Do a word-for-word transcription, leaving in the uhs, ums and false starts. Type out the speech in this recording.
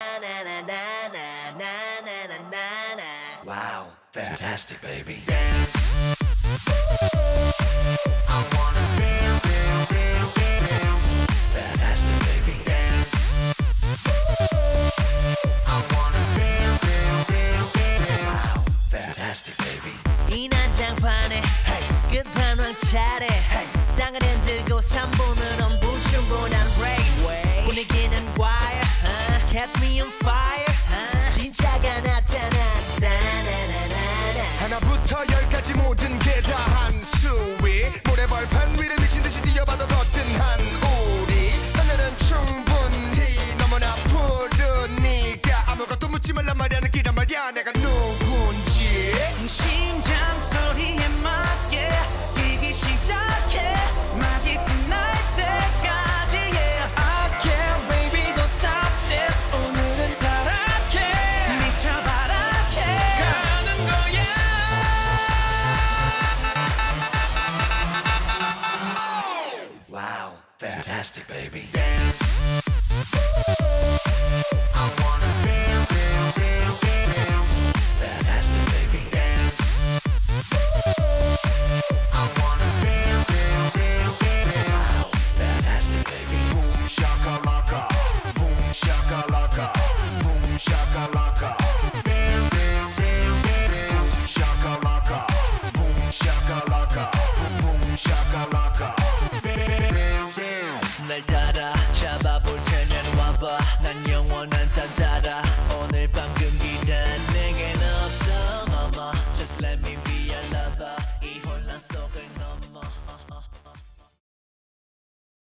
Wow, fantastic, baby. Dance. I wanna dance, dance, dance, dance. Fantastic, baby. Dance. I wanna dance, dance, dance, dance. Wow, fantastic, baby. 이 난장판에 hey. 끝판왕 차례 hey. 땅을 흔들고 삼 분은 엄부 충분한 race 분위기는 wire uh, catch me on fire uh, 진짜가 나타났다 하나부터 열까지 모든 게 다 한 수위 모래벌판 위를 미친듯이 뛰어봐도 버튼한 우리 하늘은 충분히 너무나 푸르니까 아무것도 묻지 말란 말이야 느끼란 말이야 내가 누군지 심장 소리에 맞게 뛰기 시작해 막이 끝날 때까지 yeah. I can't baby don't stop this 오늘은 타락해 미쳐봐라 yeah. 가는 거야 Wow, fantastic, baby. Dance. I wanna dance, dance, dance, dance. Fantastic, baby. Dance. I wanna dance, dance, dance, dance. Wow, fantastic, baby. Boom shakalaka boom shakalaka boom shakalaka Dance, dance, dance, dance. shakalaka boom shakalaka boom shakalaka Dance, dance. 날 따라 잡아볼 테면 와봐 난 영원한 딴 따라 오늘 밤 금기란 내겐